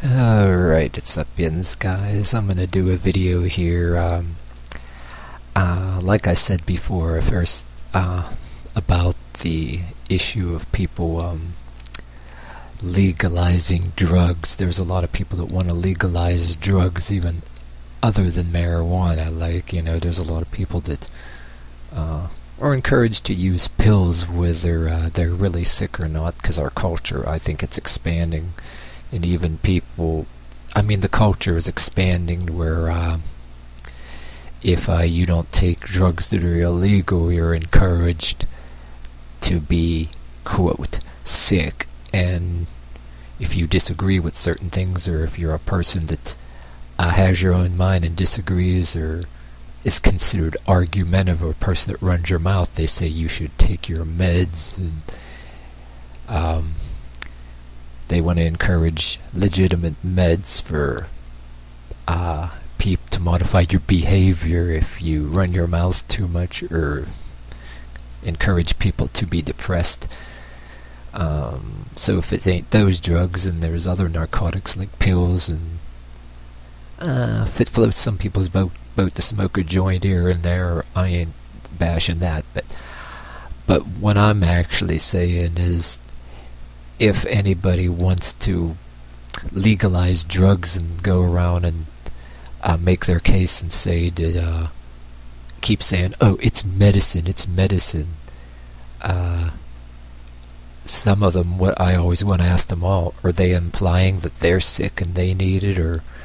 Alright, it's Sapiens, guys. I'm gonna do a video here, like I said before, first, about the issue of people, legalizing drugs. There's a lot of people that want to legalize drugs even other than marijuana. There's a lot of people that, are encouraged to use pills whether they're really sick or not, because our culture, I think it's expanding. And even people, the culture is expanding where if you don't take drugs that are illegal, you're encouraged to be, quote, sick. And if you disagree with certain things, or if you're a person that has your own mind and disagrees, or is considered argumentative, or a person that runs your mouth, they say you should take your meds. And they want to encourage legitimate meds for to modify your behavior if you run your mouth too much, or encourage people to be depressed. So if it ain't those drugs, and there's other narcotics like pills, and if it floats some people's boat to smoke a joint here and there, I ain't bashing that. But what I'm actually saying is, if anybody wants to legalize drugs and go around and make their case and say that, keep saying, oh, it's medicine, some of them, what I always want to ask them all, are they implying that they're sick and they need it?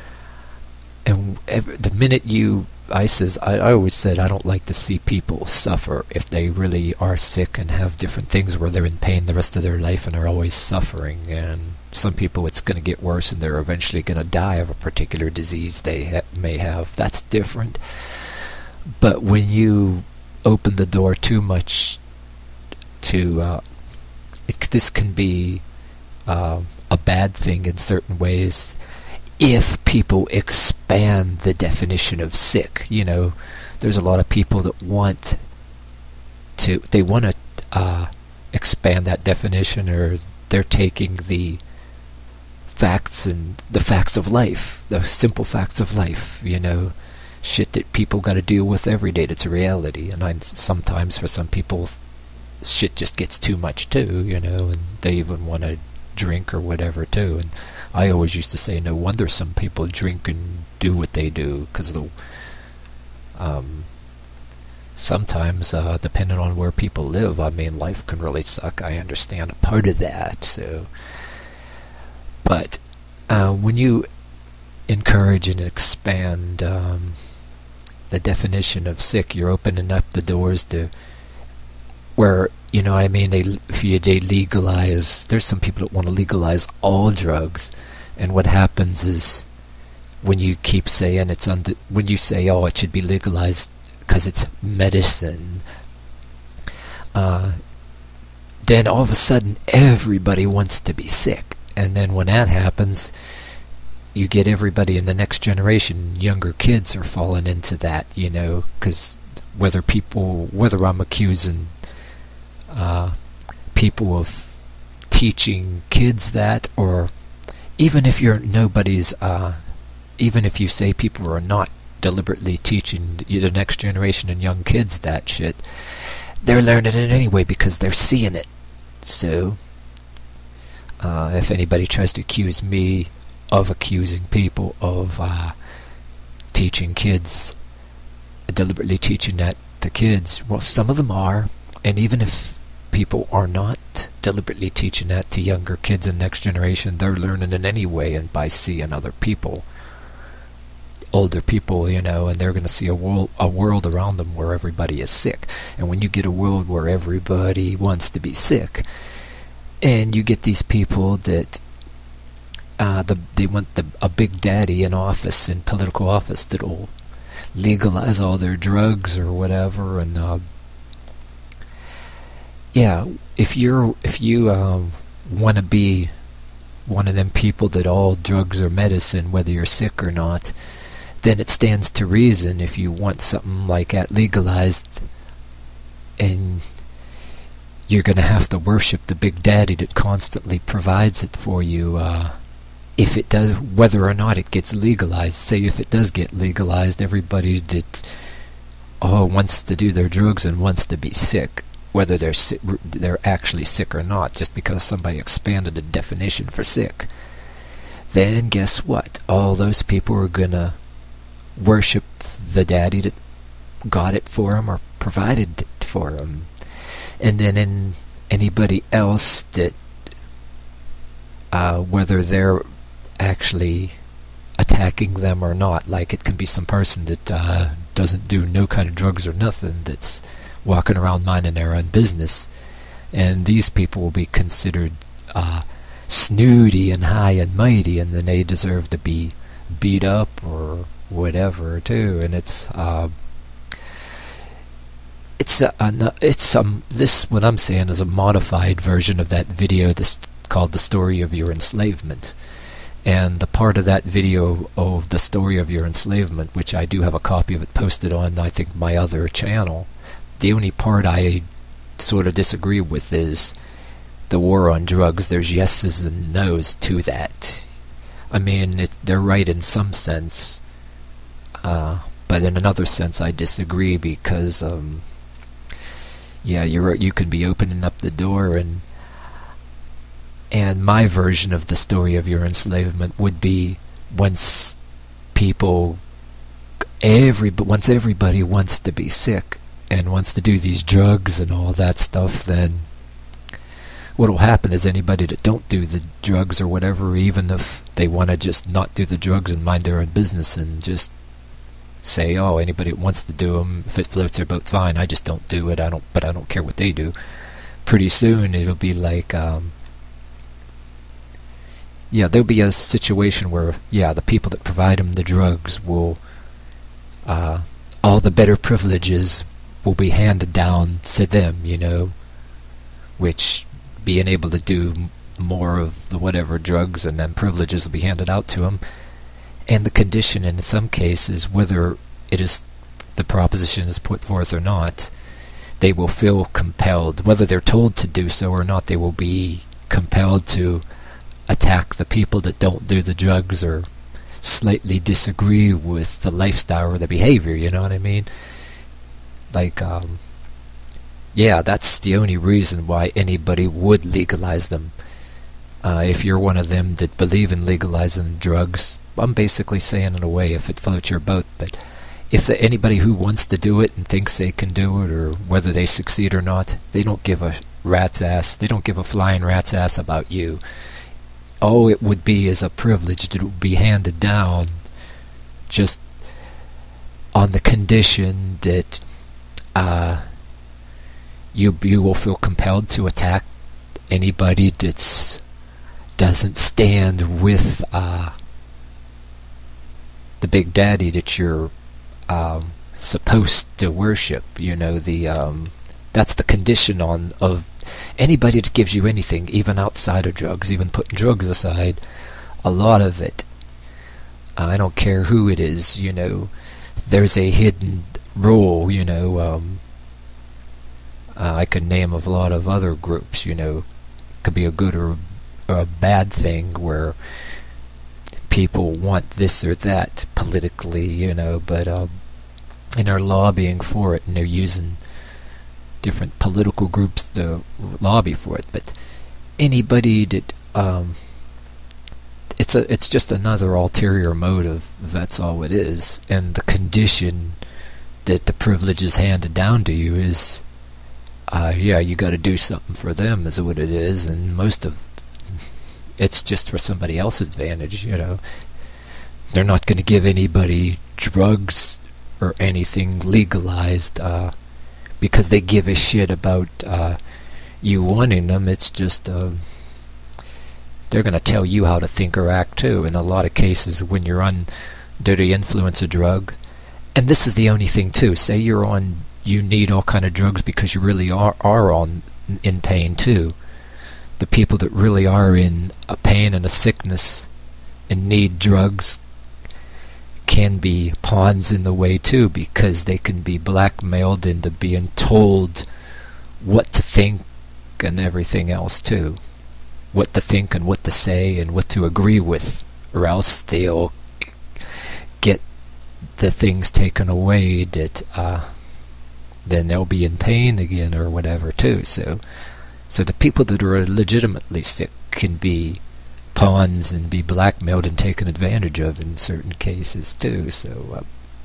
The minute I always said I don't like to see people suffer if they really are sick and have different things where they're in pain the rest of their life and are always suffering. And some people, it's going to get worse and they're eventually going to die of a particular disease they may have. That's different. But when you open the door too much to this can be a bad thing in certain ways. If people expand the definition of sick, there's a lot of people that want to expand that definition, or they're taking the facts of life, the simple facts of life, shit that people got to deal with every day. That's a reality. And sometimes for some people, shit just gets too much too, and they even want to drink or whatever too. And I always used to say, no wonder some people drink and do what they do, because sometimes, depending on where people live, life can really suck. I understand a part of that. So, but when you encourage and expand the definition of sick, you're opening up the doors to where, they legalize. There's some people that want to legalize all drugs, and what happens is, when you keep saying when you say, oh, it should be legalized because it's medicine, then all of a sudden everybody wants to be sick. And then when that happens, you get everybody in the next generation, younger kids are falling into that, because whether I'm accusing people of teaching kids that, or even if even if you say people are not deliberately teaching the next generation and young kids that shit, they're learning it anyway because they're seeing it. So if anybody tries to accuse me of accusing people of teaching kids, deliberately teaching that to kids, well, some of them are. And even if people are not deliberately teaching that to younger kids and next generation, they're learning it anyway, and by seeing other people, older people, and they're going to see a world around them where everybody is sick. And when you get a world where everybody wants to be sick, and you get these people that they want a big daddy in office, in political office, that'll legalize all their drugs or whatever, and if you want to be one of them people that all drugs are medicine, whether you're sick or not, then it stands to reason, if you want something like that legalized, and you're going to have to worship the big daddy that constantly provides it for you, if it does, whether or not it gets legalized, say if it does get legalized, everybody that wants to do their drugs and wants to be sick, whether they're actually sick or not, just because somebody expanded the definition for sick, then guess what? All those people are gonna worship the daddy that got it for them or provided it for them. And then anybody else that, whether they're actually attacking them or not, like it can be some person that doesn't do no kind of drugs or nothing, that's walking around minding their own business, and these people will be considered snooty and high and mighty, and then they deserve to be beat up or whatever too. And this what I'm saying is a modified version of that video called The Story of Your Enslavement. And the part of that video of The Story of Your Enslavement, which I do have a copy of it posted on, I think, my other channel, the only part I sort of disagree with is the war on drugs. There's yeses and nos to that. I mean, they're right in some sense, but in another sense I disagree, because yeah, you can be opening up the door, and my version of The Story of Your Enslavement would be once everybody wants to be sick and wants to do these drugs and all that stuff, then what will happen is anybody that don't do the drugs or whatever, even if they want to just not do the drugs and mind their own business and just say, oh, anybody that wants to do them, if it floats their boat, fine, I just don't do it, but I don't care what they do. Pretty soon it'll be like, yeah, there'll be a situation where, yeah, the people that provide them the drugs will, all the better privileges will be handed down to them, you know, which being able to do more of the whatever drugs and then privileges will be handed out to them. And the condition in some cases, whether it is the proposition is put forth or not, they will feel compelled, whether they're told to do so or not, they will be compelled to attack the people that don't do the drugs or slightly disagree with the lifestyle or the behavior, you know what I mean? Like, yeah, that's the only reason why anybody would legalize them. If you're one of them that believe in legalizing drugs, I'm basically saying in a way, if it floats your boat, but if anybody who wants to do it and thinks they can do it, or whether they succeed or not, they don't give a rat's ass, they don't give a flying rat's ass about you. All it would be is a privilege that would be handed down just on the condition that you will feel compelled to attack anybody that doesn't stand with the big daddy that you're supposed to worship. You know, that's the condition of anybody that gives you anything, even outside of drugs, even putting drugs aside, a lot of it, I don't care who it is, you know, there's a hidden rule, you know. I could name a lot of other groups, you know, could be a good or a bad thing where people want this or that politically, you know, but and they're lobbying for it, and they're using different political groups to lobby for it. But anybody that it's just another ulterior motive, that's all it is. And the condition that the privilege is handed down to you is yeah, you got to do something for them, is what it is. And most of it's just for somebody else's advantage, you know. They're not going to give anybody drugs or anything legalized because they give a shit about you wanting them. It's just they're going to tell you how to think or act too. In a lot of cases, when you're under the influence of drugs, and this is the only thing too, say you need all kind of drugs because you really are in pain too. The people that really are in a pain and a sickness and need drugs can be pawns in the way too, because they can be blackmailed into being told what to think and everything else too. what to think and what to say and what to agree with, or else they'll get the things taken away that then they'll be in pain again or whatever too. So the people that are legitimately sick can be pawns and be blackmailed and taken advantage of in certain cases too. So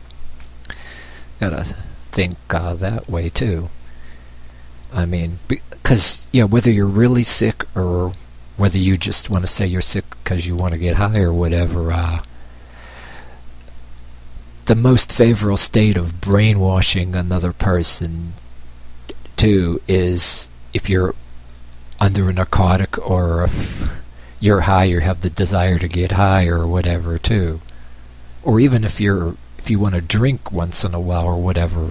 gotta think that way too. I mean, because whether you're really sick or whether you just want to say you're sick because you want to get high or whatever, the most favorable state of brainwashing another person too is if you're under a narcotic, or if you're high, you have the desire to get high or whatever too, or even if you want to drink once in a while or whatever,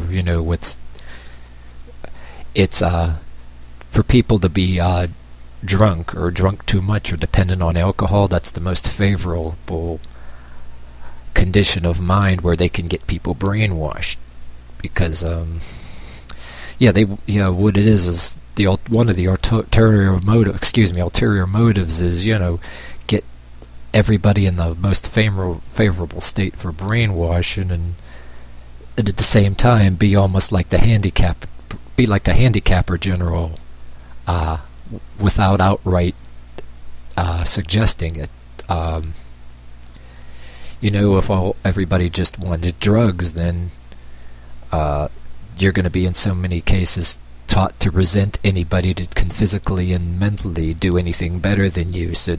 it's for people to be drunk or drunk too much or dependent on alcohol. That's the most favorable condition of mind where they can get people brainwashed, because what it is one of the ulterior motives is get everybody in the most favorable state for brainwashing, and at the same time be almost like the handicapper general, without outright suggesting it. If everybody just wanted drugs, then you're going to be in so many cases taught to resent anybody that can physically and mentally do anything better than you. So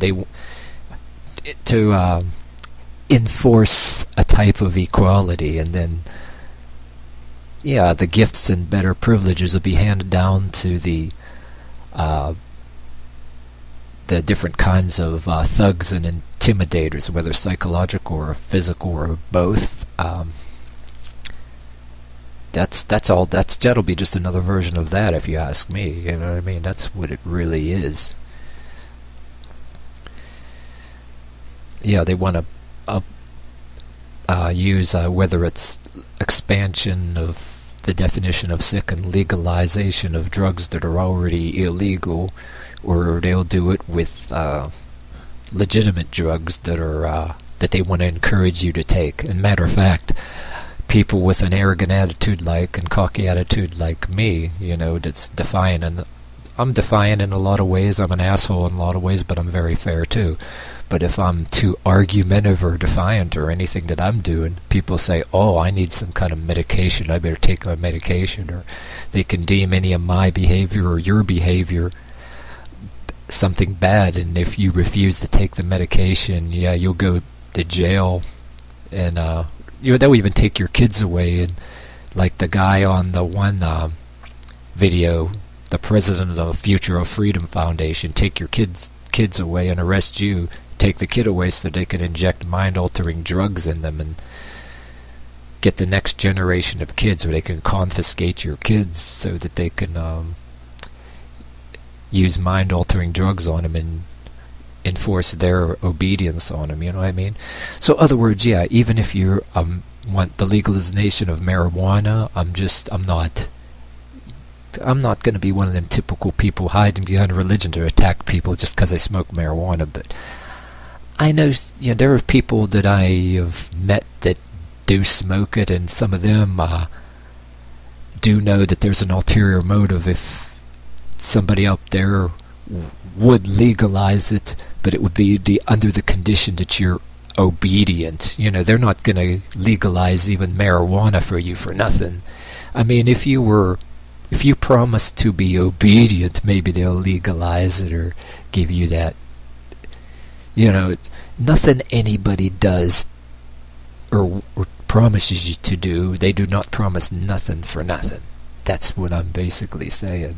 to enforce a type of equality, and then the gifts and better privileges will be handed down to the different kinds of thugs and intimidators, whether psychological or physical or both. That'll be just another version of that, if you ask me. You know what I mean? That's what it really is. They want to use whether it's expansion of the definition of sick and legalization of drugs that are already illegal, or they'll do it with legitimate drugs that they want to encourage you to take. And matter of fact, people with an arrogant attitude and cocky attitude like me, that's defiant, and I'm defiant in a lot of ways. I'm an asshole in a lot of ways, but I'm very fair too. But if I'm too argumentative or defiant or anything that I'm doing, people say, oh, I need some kind of medication, I better take my medication, or they can deem any of my behavior or your behavior something bad, and if you refuse to take the medication, you'll go to jail, and they'll even take your kids away. And like the guy on the one video, the president of the Future of Freedom Foundation, take your kids away and arrest you, take the kid away so they can inject mind-altering drugs in them and get the next generation of kids, where they can confiscate your kids so that they can use mind-altering drugs on them and enforce their obedience on them, you know what I mean? So, other words, even if you want the legalization of marijuana, I'm not going to be one of them typical people hiding behind religion to attack people just because they smoke marijuana. But I know, there are people that I have met that do smoke it, and some of them do know that there's an ulterior motive. If somebody out there would legalize it, but it would be under the condition that you're obedient. They're not going to legalize even marijuana for you for nothing. I mean, if you promise to be obedient, maybe they'll legalize it or give you that. Nothing anybody does or promises you to do, they do not promise nothing for nothing. That's what I'm basically saying.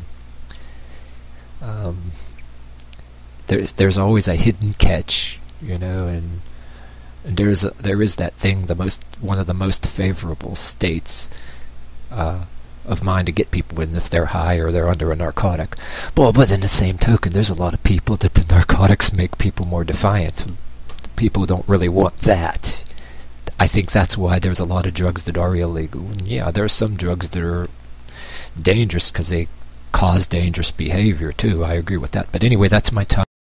There's always a hidden catch, and there is that thing, one of the most favorable states of mind to get people in if they're high or they're under a narcotic. But in the same token, there's a lot of people that the narcotics make people more defiant. People don't really want that. I think that's why there's a lot of drugs that are illegal. And there are some drugs that are dangerous because they cause dangerous behavior too. I agree with that. But anyway, that's my time.